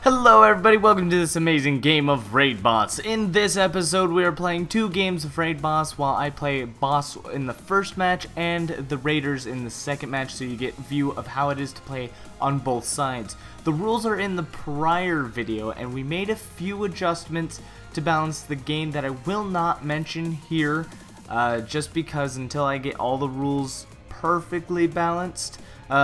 Hello everybody, welcome to this amazing game of Raid Boss. In this episode we are playing 2 games of Raid Boss while I play Boss in the first match and the Raiders in the second match, so you get a view of how it is to play on both sides. The rules are in the prior video and we made a few adjustments to balance the game that I will not mention here, just because until I get all the rules perfectly balanced.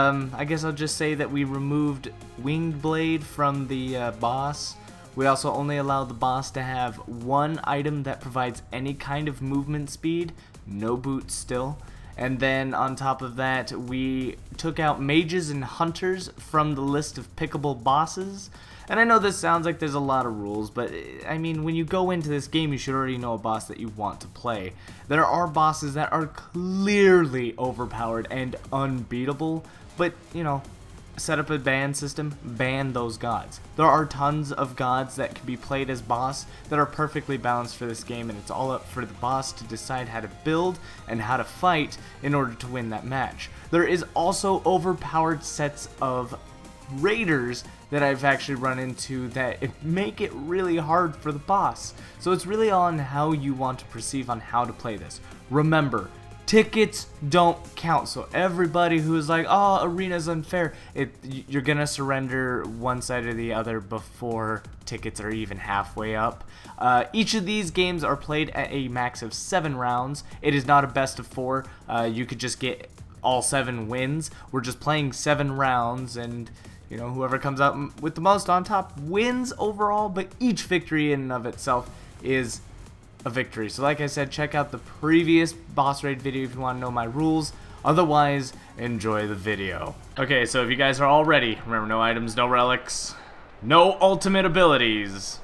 I guess I'll just say that we removed Winged Blade from the boss. We also only allow the boss to have one item that provides any kind of movement speed, no boots still. And then on top of that, we took out mages and hunters from the list of pickable bosses. And I know this sounds like there's a lot of rules, but I mean, when you go into this game, you should already know a boss that you want to play. There are bosses that are clearly overpowered and unbeatable, but, you know, set up a ban system, ban those gods. There are tons of gods that can be played as boss that are perfectly balanced for this game, and it's all up for the boss to decide how to build and how to fight in order to win that match. There is also overpowered sets of raiders that I've actually run into that make it really hard for the boss. So it's really on how you want to perceive on how to play this. Remember, tickets don't count, so everybody who's like, oh, arena's unfair, you're gonna surrender one side or the other before tickets are even halfway up. Each of these games are played at a max of 7 rounds. It is not a best of 4. You could just get all 7 wins. We're just playing 7 rounds, and you know, whoever comes out with the most on top wins overall, but each victory in and of itself is a victory. So like I said, check out the previous boss raid video if you want to know my rules. Otherwise, enjoy the video. Okay, so if you guys are all ready, remember, no items, no relics, no ultimate abilities.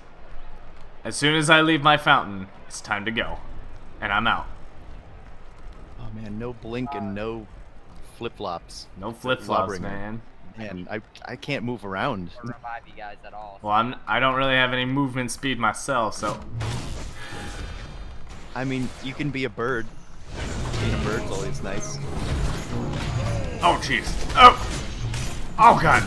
As soon as I leave my fountain, it's time to go. And I'm out. Oh man, no blink and no flip-flops. No flip-flops, man. Man, I can't move around. Revive you guys at all. Well, I don't really have any movement speed myself, so. I mean, you can be a bird. Being a bird's always nice. Oh, jeez. Oh! Oh, God.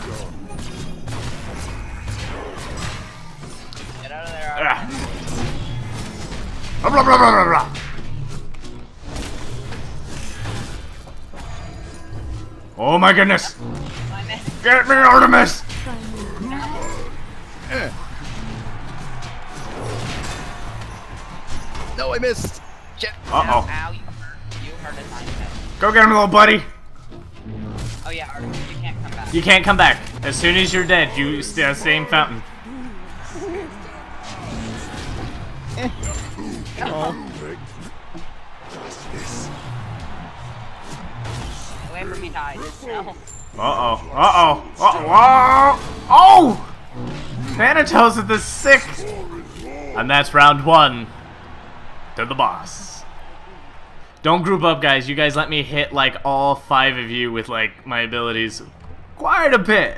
Get out of there. Blah, blah, blah, blah, blah. Oh, my goodness. Get me, Artemis! No, I missed! Shit. Uh-oh. Ow, you hurt a tiny bit. Go get him, little buddy! Oh yeah, Artemis, you can't come back. You can't come back. As soon as you're dead, you stay in fountain. Oh. Away from me, Tide. No. Uh-oh. Uh-oh. Uh-oh. Oh! Thanatos at the 6th! And that's round 1. To the boss. Don't group up, guys. You guys let me hit, like, all 5 of you with, like, my abilities quite a bit.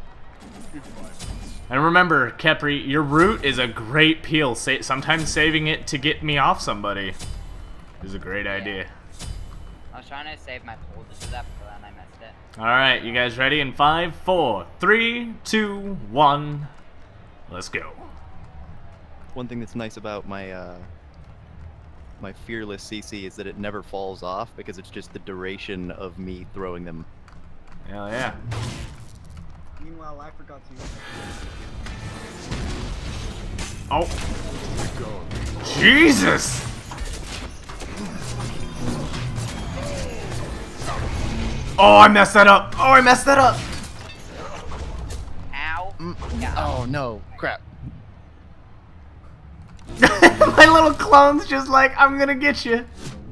And remember, Kepri, your root is a great peel. Sometimes saving it to get me off somebody is a great idea. I was trying to save my pull to do that, but then I messed it. Alright, you guys ready? In 5, 4, 3, 2, 1. Let's go. One thing that's nice about my my fearless CC is that it never falls off because it's just the duration of me throwing them. Hell yeah. Meanwhile, I forgot to. Oh. Jesus! Oh, I messed that up! Oh, I messed that up! Ow. Yeah. Oh no, crap. My little clone's just like, I'm gonna get you.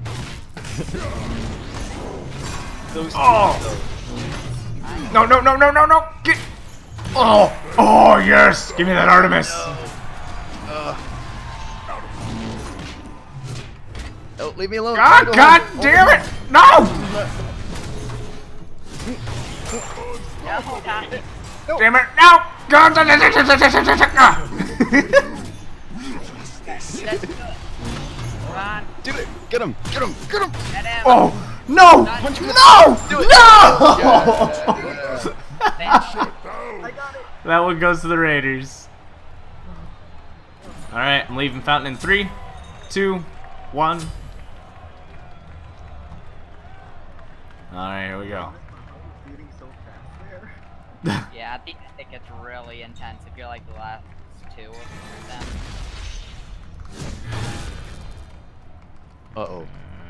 Oh! No, no, no, no, no, no! Get! Oh! Oh, yes! Give me that Artemis! Oh, leave me alone. God, God damn it! No! No, Tide. Damn it! No! God! That's good. Come on. Do it! Get him! Get him! Get him! Get him. Oh! No! No! Do it. No! I got it. That one goes to the Raiders. Alright, I'm leaving fountain in 3, 2, 1. Alright, here we go. Beating so fast there. Yeah, at the end it gets really intense if you're like the last 2 of them. Uh-oh.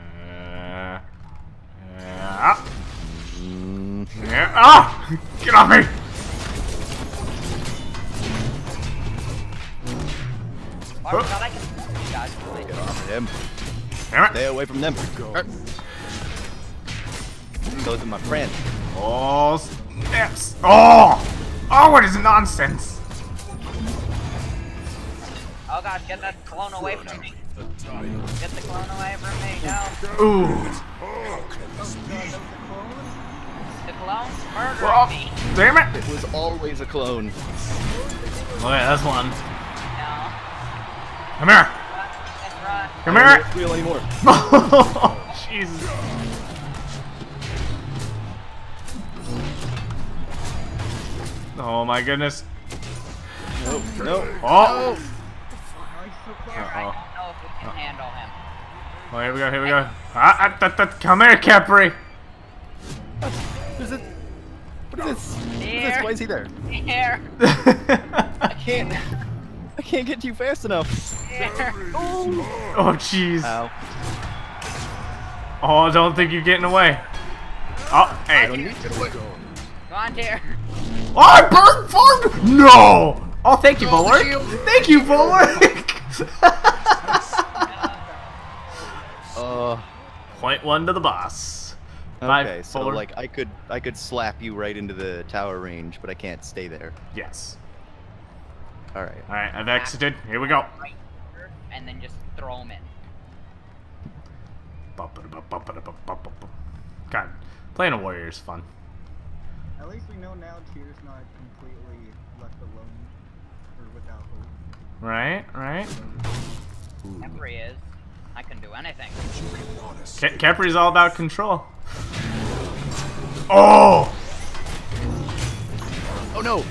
Yeah. Ah! Get off me! Oh, God, I can you guys really Get off of him. Damn it! Stay away from them. Those are my friends. Oh, snaps! Oh! Oh, what is nonsense? Oh God, get that clone away from me. Get the clone away from me, no. Ooh. The clone's murdering Oh, me. damn it! It was always a clone. Oh yeah, that's one. No. Come here! Let's run. Come I here! don't feel anymore. Oh, Jesus. Oh my goodness. No, no. Oh! Nice, so close. I don't know if we can handle him. Oh, here we go, here we go. Come here, Capri! What is it? What is this? What is Here. this? Why is he there? Here. I can't get you fast enough. Here. Oh, jeez. Ow. Oh, I don't think you're getting away. Oh, I hey. don't need to go. Come on, dear. Oh, I burned farmed! No! Oh, thank you, Bulwark. Thank you, Bulwark. Point 1 to the boss. Okay, so 4. like I could slap you right into the tower range, but I can't stay there. Yes. All right. All right, I've exited. Here we go. Right here, and then just throw him in. God, playing a warrior is fun. At least we know now Tyr's not completely left alone or without hope. Right, right. Whatever he is, I can do anything. Capri's all about control. Oh! Oh no!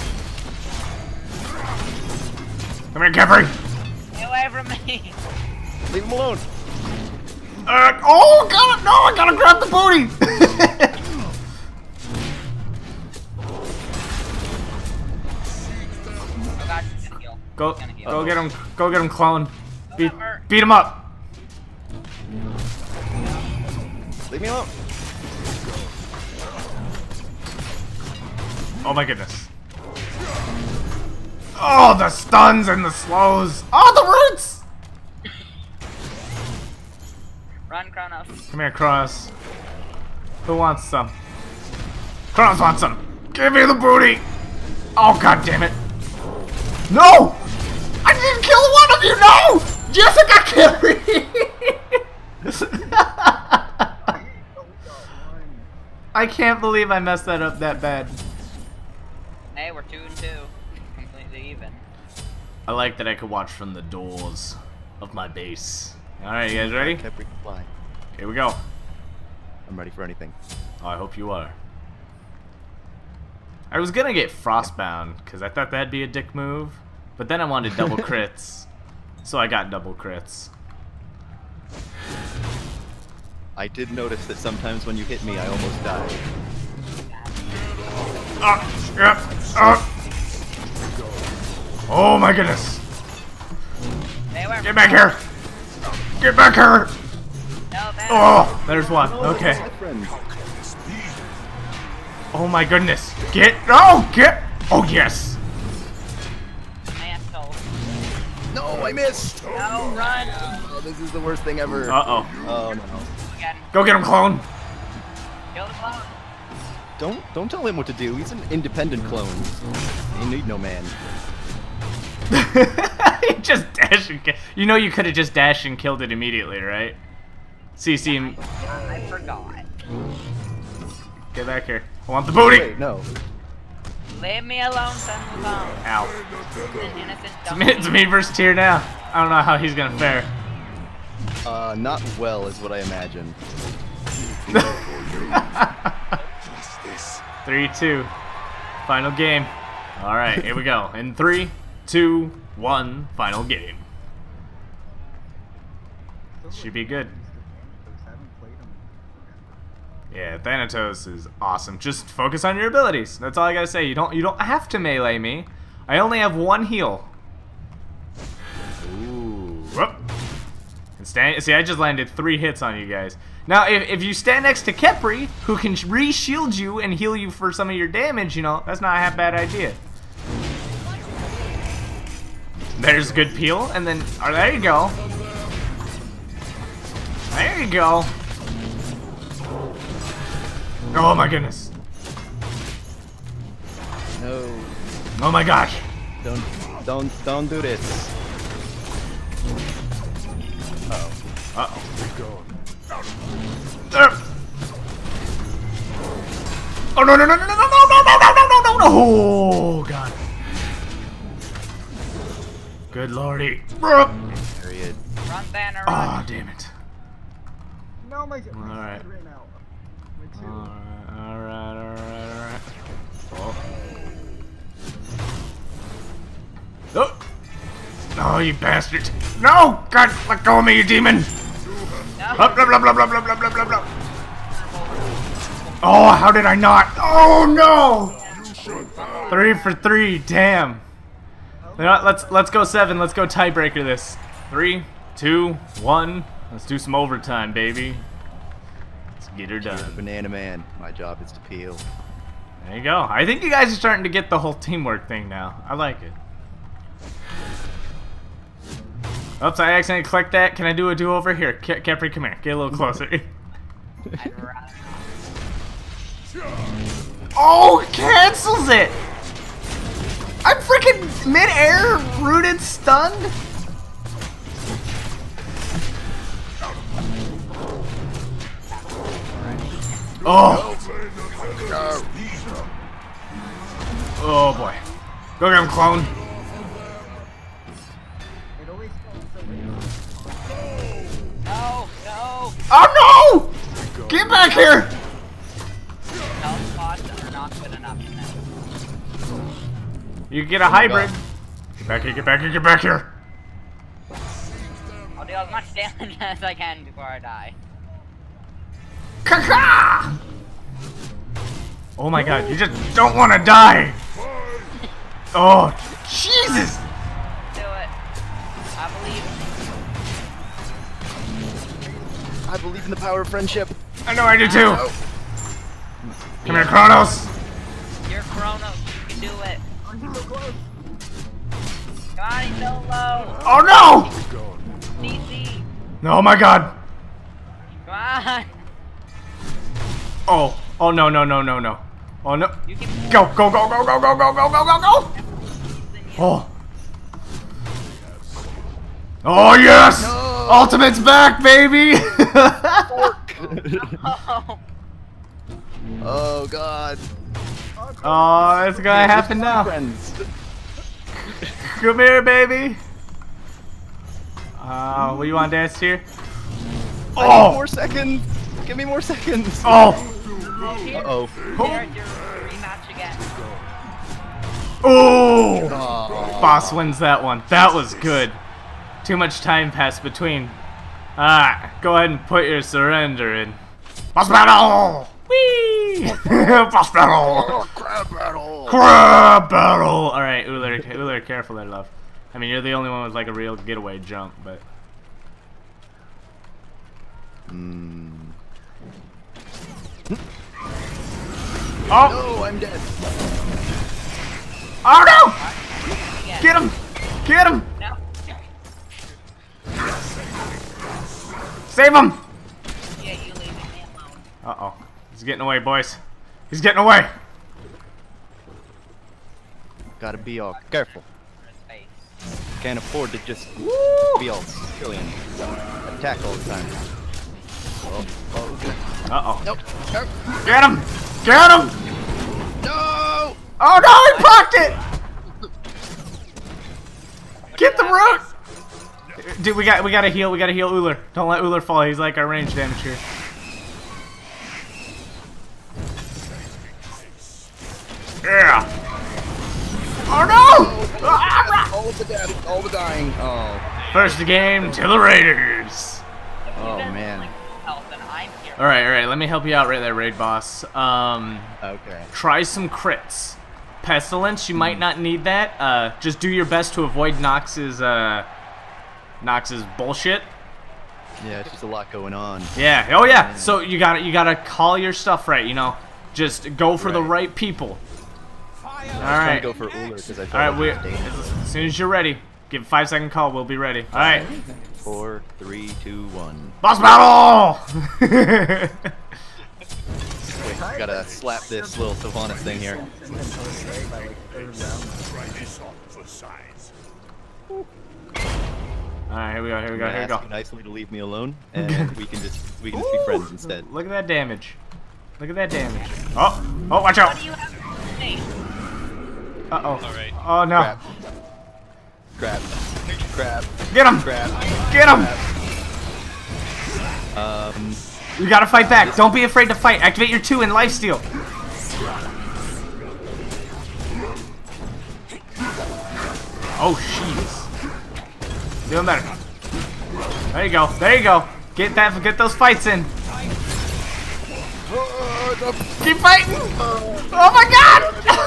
Come here, Capri. Stay away from me. Leave him alone. Oh, God, no, I gotta grab the booty. Oh God, he's gonna heal. Go, He's gonna heal. go get him, clone. Beat Whatever. him up. Leave me alone. Oh my goodness. Oh, the stuns and the slows. Oh, the roots. Run, Kronos. Come here, Kronos. Who wants some? Kronos wants some. Give me the booty. Oh, God damn it. No! I didn't kill one of you, no! Jessica Carey! I can't believe I messed that up that bad. Hey, we're 2 and 2. Completely even. I like that I could watch from the doors of my base. Alright, you guys ready? Capri can fly. Here we go. I'm ready for anything. Oh, I hope you are. I was gonna get Frostbound, because I thought that'd be a dick move. But then I wanted double crits. So I got double crits. I did notice that sometimes when you hit me, I almost died. Yep. Oh my goodness. Stay away from Get back here. Get back here. No, that. Oh, there's one. Okay. My friend. Oh my goodness. Get. Oh, get. Oh, yes. Asshole. No, I missed. No, run. Oh, this is the worst thing ever. Uh-oh. Oh no. Again. Go get him, clone. Kill the clone. Don't tell him what to do. He's an independent clone. He need no man. He just dashed and you know you could have just dashed and killed it immediately, right? CC him. I forgot. Get back here. I want the booty. Wait, no. Leave me alone, son of a gun. Ow. An innocent dummy. It's me versus Tyr now. I don't know how he's gonna fare. Not well is what I imagine. 3-2. Final game. Alright, here we go. In 3, 2, 1, final game. Should be good. Yeah, Thanatos is awesome. Just focus on your abilities. That's all I gotta say. You don't have to melee me. I only have 1 heal. Ooh. Whoop. And see, I just landed 3 hits on you guys. Now, if you stand next to Kepri, who can re-shield you and heal you for some of your damage, you know, that's not a bad idea. There's good peel, and then, oh, there you go. There you go. Oh my goodness. No. Oh my gosh. Don't do this. Uh-oh. Uh-oh. Oh no no no no no no no no no no no no! Oh god. Good lordy. Period. Run, Banner, Oh run. damn it. No, my Alright. ran out. Alright. Oh. Oh, you bastard. No! God, let go of me, you demon! No. Blah, blah, blah, blah, blah, blah, blah, blah, blah. Oh, how did I not? Oh no! 3 for 3, damn. You know what, let's go 7. Let's go tiebreaker this. 3, 2, 1. Let's do some overtime, baby. Let's get her done. Banana Man. My job is to peel. There you go. I think you guys are starting to get the whole teamwork thing now. I like it. Oops, I accidentally clicked that. Can I do a do-over? Here, Kepri, come here. Get a little closer. I'd rather Oh, it cancels it! I'm freaking mid-air, rooted, stunned. Oh. Oh boy. Go get him, clone. It always falls so late. No, no. Oh no! Get back here! Health spots are not good enough. You get a hybrid. Get back here, get back here, get back here. I'll do as much damage as I can before I die. Kaka! Oh my god, you just don't want to die! Oh, Jesus! Do it. I believe. I believe in the power of friendship. I know I do too! Come here, Kronos! You're Chronos. You can do it. I'm so close. Come on, he's so low. Oh no! DC. Oh my god! Come on. Oh, oh no, no, no, no, no. Oh no. You can Go, go, go, go, go, go, go, go, go, go, go! Oh. Oh yes! No. Ultimate's back, baby! Oh. Oh god. Oh, it's gonna happen now. Friends. Come here, baby. What do you want to dance here? I need Oh! more seconds. Give me more seconds. Oh! Uh-oh. Here's your rematch again. Oh! Oh. Boss wins that one. That was good. Too much time passed between. Go ahead and put your surrender in. Boss battle! Whee! Boss battle! Oh, crab battle. Crab battle! Alright, Uller, careful there, love. I mean, you're the only one with like a real getaway jump, but. Oh! No, I'm dead. Oh no! Yeah. Get him! Get him! No. Save him! Yeah, you leave me alone. Uh-oh. He's getting away, boys. He's getting away! Gotta be all careful. Space. Can't afford to just be all silly and attack all the time. Oh, okay. Uh-oh. Nope. Nope. Get him! Get him! No! Oh no, he blocked it! Get the root! Dude, we gotta heal Uller. Don't let Uller fall, he's like our range damage here. Yeah! Oh no! All of the death, all the dying. Oh. First game to the Raiders. Oh man. Alright, let me help you out right there, raid boss. Okay. Try some crits. Pestilence, you might not need that. Just do your best to avoid Nox's bullshit. Yeah, it's just a lot going on. Yeah, oh yeah. So you gotta call your stuff right, you know. Just go for the right people. Alright. Go for Uller because I felt Alright, like it was dangerous. as soon as you're ready, give 5-second call, we'll be ready. Alright. 4, 3, 2, 1. Boss battle! Wait, gotta slap this little Sylvanas thing here. Alright, here we go, here we go, here we go. Ask you nicely to leave me alone, and we can just be friends instead. Look at that damage. Look at that damage. Oh, watch out! What do you have to say? Uh-oh. Alright. Oh no. Grab. Grab. Get him! Grab. Get him! You gotta fight back. Don't be afraid to fight. Activate your 2 in Lifesteal. Oh, jeez. Doing better. There you go. There you go. Get those fights in. Keep fighting! Oh my god!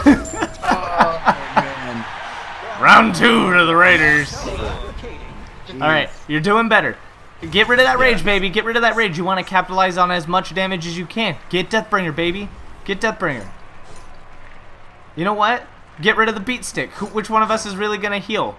Round 2 to the Raiders. Alright, you're doing better. Get rid of that rage, baby. Get rid of that rage. You want to capitalize on as much damage as you can. Get Deathbringer, baby. Get Deathbringer. You know what? Get rid of the beat stick. Which one of us is really going to heal?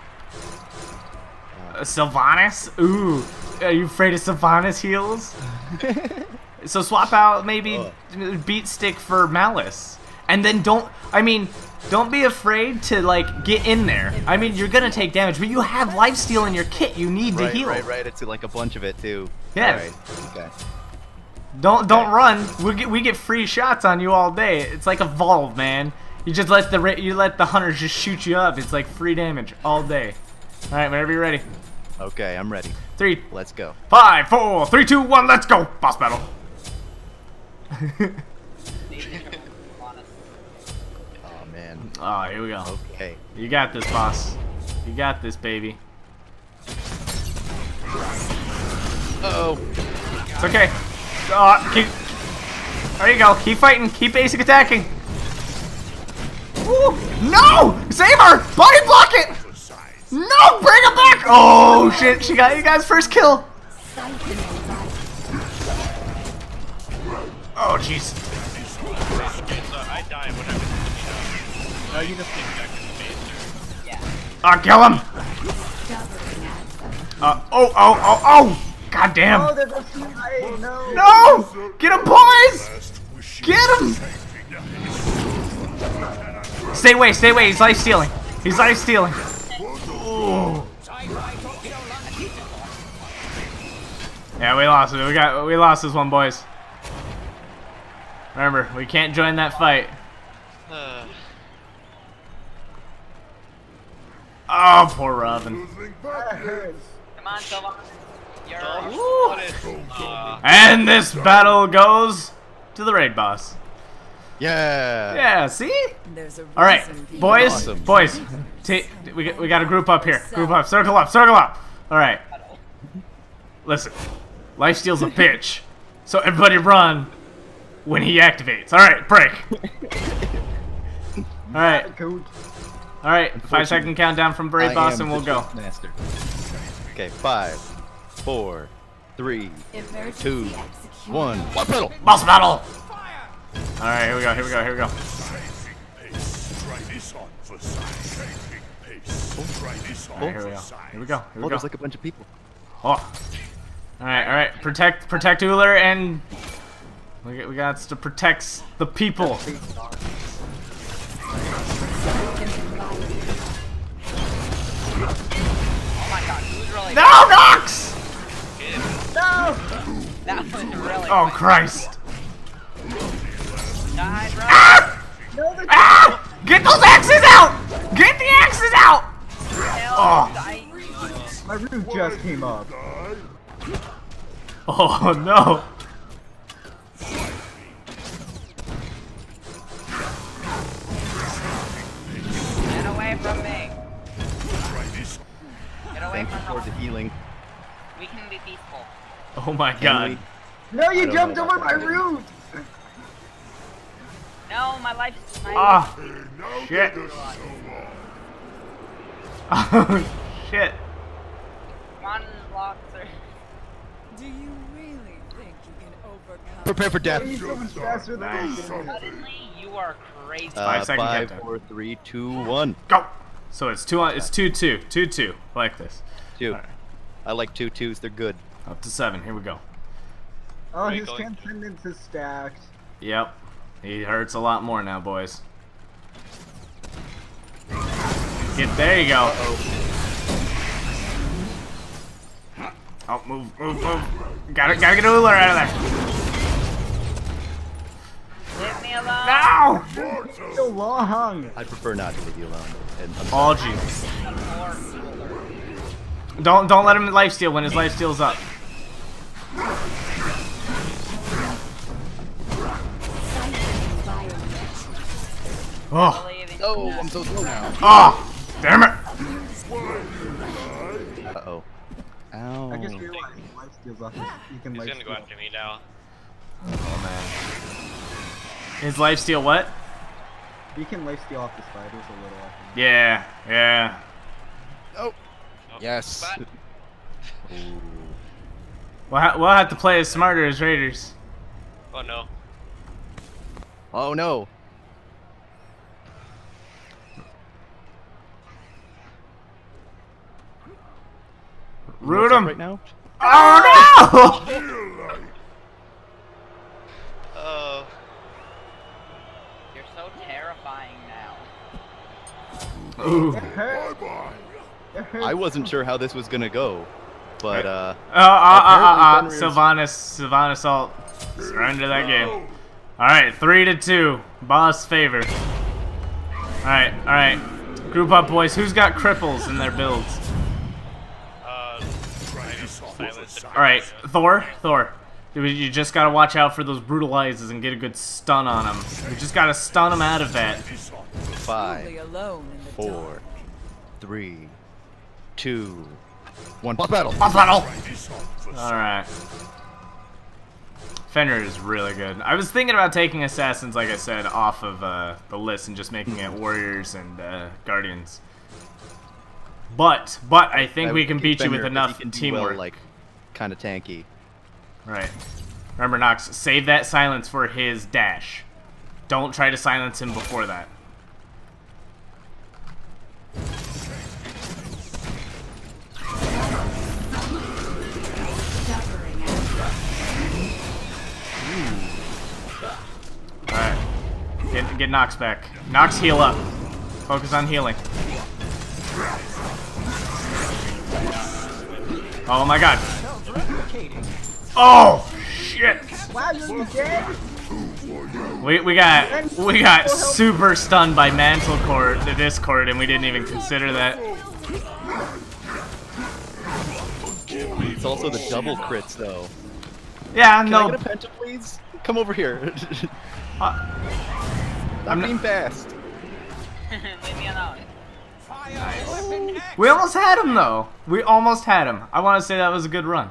Sylvanas? Ooh. Are you afraid of Sylvanas heals? So swap out maybe beat stick for Malice. And then don't be afraid to like get in there. I mean, you're gonna take damage, but you have lifesteal in your kit. You need to heal. Right. It's like a bunch of it too. Yeah. Right. Okay. Don't run. We get free shots on you all day. It's like Evolve, man. You just let the hunters just shoot you up. It's like free damage all day. All right, whenever you're ready. Okay, I'm ready. 3. Let's go. 5, 4, 3, 2, 1. Let's go. Boss battle. Oh man. Oh, here we go. Okay. You got this, boss. You got this, baby. Uh-oh. It's okay. There you go. Keep fighting. Keep basic attacking. Ooh, no! Save her! Body block it! No! Bring her back! Oh shit! She got you guys' first kill. Oh jeez. I die whenever no, you just get back in the base. Ah, kill him! Oh! God damn! Oh, there's a Smite! No! No! Get him, boys! Get him! Stay away! He's life stealing. Ooh. Yeah, we lost it. We lost this one, boys. Remember, we can't join that fight. Oh, poor Robin. Come on, Sylvanas. And this battle goes to the raid boss. Yeah. Yeah, see? All right, boys, Awesome. boys. We got to group up here. Group up. Circle up. All right. Listen, Lifesteal's a bitch, so everybody run when he activates. All right, break. All right. All right. 5-second countdown from raid boss, and we'll go. Master. Okay, 5, 4, 3, 2, 1. Boss battle. Boss battle. All right, here we go. All right, here we go. Oh, there's like a bunch of people. Oh. All right. Protect Uller, and we got to protect the people. Oh my god, who's really No, Nox! No! That was really Oh quick. Christ! Die, bro. Ah! Get those axes out! Get the axes out! Hell, Oh. die. My root just came up. Oh no! Man can be peaceful. Oh my god. No, you don't jumped know over about my that. root! No, my life. Ah! Shit. Oh, shit. Come on, blocks are. Do you really think you can overcome? Prepare for death. You're so much faster than me. Suddenly, you are crazy. 5-second 5, countdown. 4, 3, 2, 1. Go! So it's 2-2. 2-2. I like this. 2. Alright. I like 2-2s. They're good. Up to 7. Here we go. Oh, Right, his going. transcendence is stacked. Yep. He hurts a lot more now, boys. There you go. Oh, move. Gotta get Uller out of there. Leave me alone. No! So long. I'd prefer not to leave you alone. And I'm All sorry. G. Or Don't let him lifesteal when his lifesteal's up. Oh. believing. Oh, I'm so slow now. Oh! Damn it! Uh-oh. Ow. I just realized life steals off. You can He's life gonna go steal. after me now. Oh man. His lifesteal what? You can life steal off the spiders a little. I think. Yeah. Oh. Oh, Yes. but- Ooh. We'll have to play as smarter as Raiders. Oh no. Oh no. Root What's up him! right now? Oh Oh. You're so terrifying now. no! Ooh. It hurt. It hurt. I wasn't sure how this was gonna go, but Apparently Fenrir's- Sylvanas ult. Surrender that game. Alright, 3-2. Boss favor. Alright. Group up, boys. Who's got cripples in their builds? Alright, Thor. You just gotta watch out for those brutalizes and get a good stun on them. You just gotta stun them out of that. 5, Truly alone in the 4, dark. 3, 2, 1. Boss battle. Boss battle! Alright. Fenrir is really good. I was thinking about taking assassins, like I said, off of the list and just making it warriors and guardians. But I think we can beat you with enough teamwork. Well, like, kind of tanky. Right. Remember, Nox, save that silence for his dash. Don't try to silence him before that. Alright. Get Nox back. Nox, heal up. Focus on healing. Oh my god. Oh shit. Wow, you're dead. We got super stunned by Mantle Court, the Discord, and we didn't even consider that. It's also the double crits, though. Yeah, Can no. I get a penta, please? Come over here. I'm I'm not- being fast. Leave me alone. We almost had him though. We almost had him. I want to say that was a good run.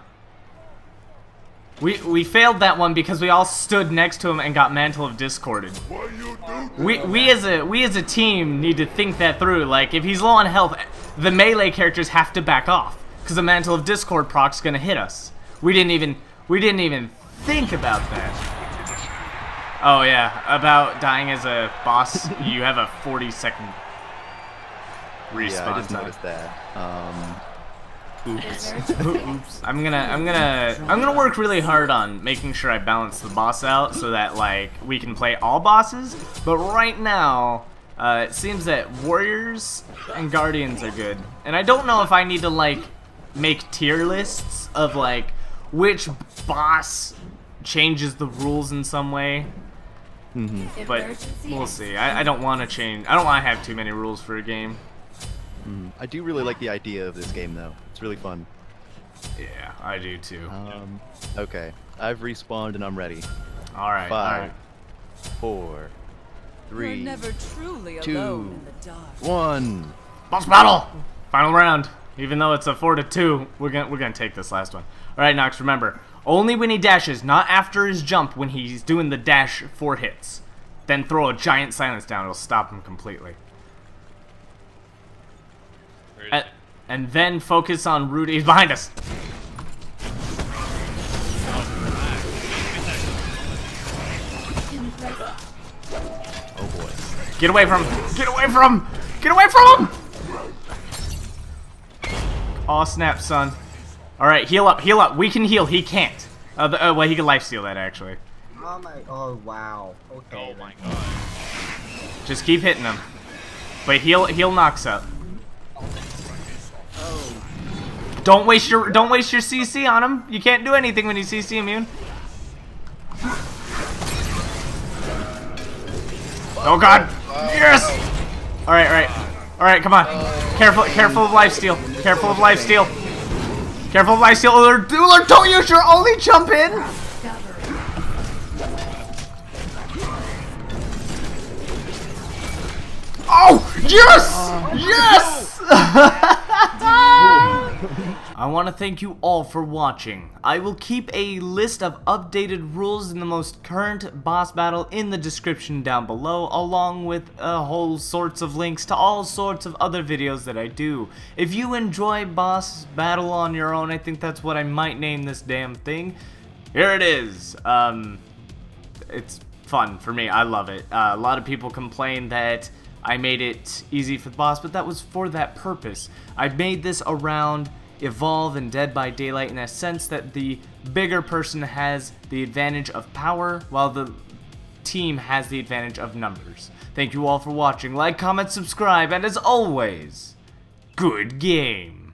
We failed that one because we all stood next to him and got Mantle of Discorded. We as a team need to think that through. Like if he's low on health, the melee characters have to back off because the Mantle of Discord proc's gonna hit us. We didn't even think about that. Oh yeah, about dying as a boss, you have a 40-second respawn Yeah, I just time. noticed that. Oops. Oops. I'm gonna work really hard on making sure I balance the boss out so that like we can play all bosses. But right now, it seems that warriors and guardians are good, and I don't know if I need to like make tier lists of like which boss changes the rules in some way. But we'll see. I don't want to change. I don't want to have too many rules for a game. I do really like the idea of this game, though. It's really fun. Yeah, I do too. Okay. I've respawned and I'm ready. All right. 5, 4, You're 3, never truly 2, alone in the dark. 1. Boss battle. Final round. Even though it's a 4-2, we're gonna take this last one. All right, Nox. Remember, only when he dashes, not after his jump. When he's doing the dash 4 hits, then throw a giant silence down. It'll stop him completely. And then focus on Rudy. He's behind us. Oh boy. Get away from him! Get away from him! Get away from him! Aw, snap, son. Alright, heal up, heal up. We can heal, he can't. Well, he can lifesteal that, actually. Oh my, oh wow. Okay. Oh my god. Just keep hitting him. But heal Nox up. Oh. Don't waste your CC on him. You can't do anything when he's CC immune. Oh god! Yes! Alright, alright. Alright, come on. Careful of lifesteal. Careful of lifesteal. Careful of lifesteal. Uller, don't use your only jump in! Oh! Yes! Yes! I want to thank you all for watching. I will keep a list of updated rules in the most current boss battle in the description down below, along with a whole sorts of links to all sorts of other videos that I do. If you enjoy boss battle on your own, I think that's what I might name this damn thing. Here it is. It's fun for me. I love it. A lot of people complain that I made it easy for the boss, but that was for that purpose. I made this around Evolve and Dead by Daylight in a sense that the bigger person has the advantage of power while the team has the advantage of numbers. Thank you all for watching. Like, comment, subscribe, and as always, good game.